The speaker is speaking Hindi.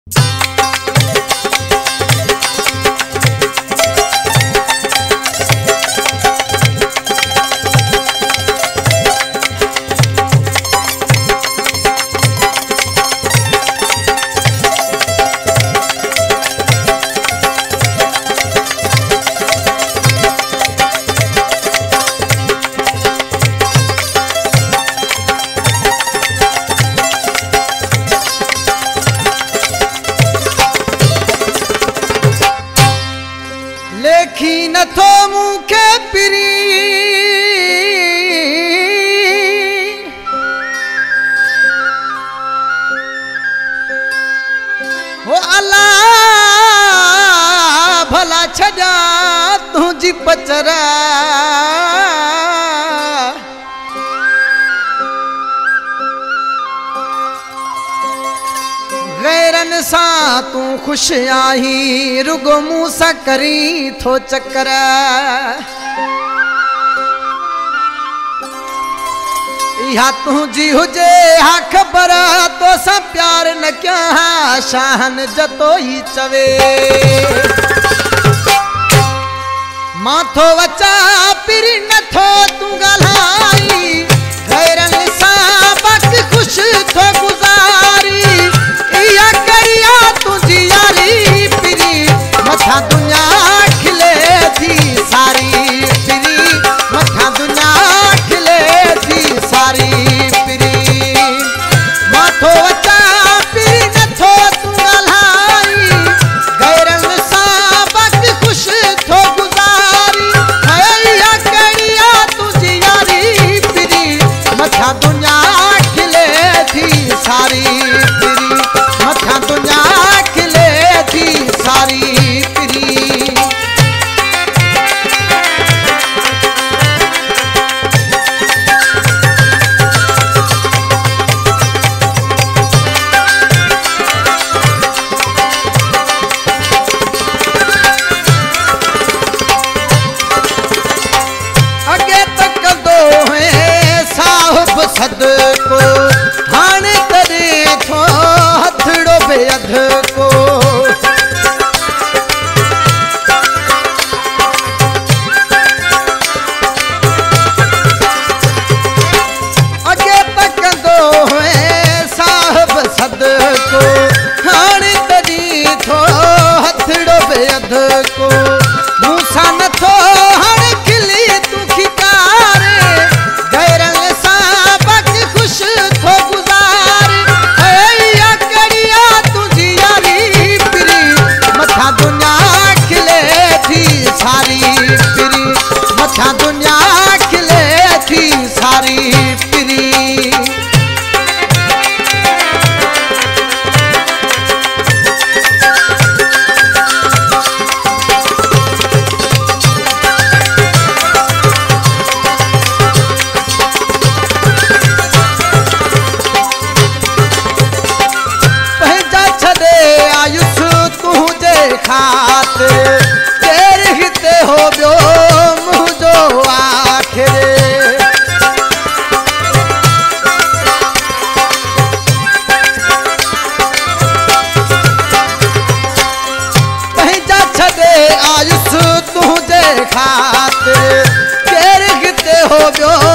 लेखी नथो मुखे पिरी हो अल्लाह भला छजा तुझी पचरा गैरन सा तू खुश आही रुगो मुँह सा करी थो चक्कर या तुझी हुजे हा खबर तो सा प्यार न क्या शाहन जतो ही चवे माथो वचा पिरी नथो तू गलाई गैरन सा बक खुश थो गुजारी या करिया तुझी यारी पिरी मथा दुनिया खिले थी सारी पिरी मथा दुनिया खिले थी सारी पिरी माथो वचा पिरी नथो तू गलाई गैरन सा बक खुश थो गुजारी या करिया तुझी यारी पिरी मथा दुनिया खिले थी सारी पिरी मथा दुनिया खिले थी सारी पिरी अगे तक दो है साहब सद को हाने करे थो हथड़ो बेअध को अगे तक दो है साहब सद को हाने तरी थो हथड़ो बेअध को मूसा न थो हण खिली तू खिकारे गैरन सा बक खुश थो गुजार या करिया तुझी यारी पिरी मथा दुनिया खिले थी सारी पिरी मथा दुनिया खिले थी सारी पिरी खात तेरे हिते हो बियो मुझो आखिर पंहिंजा छॾे आयुस तुझे खात तेरे हिते हो बियो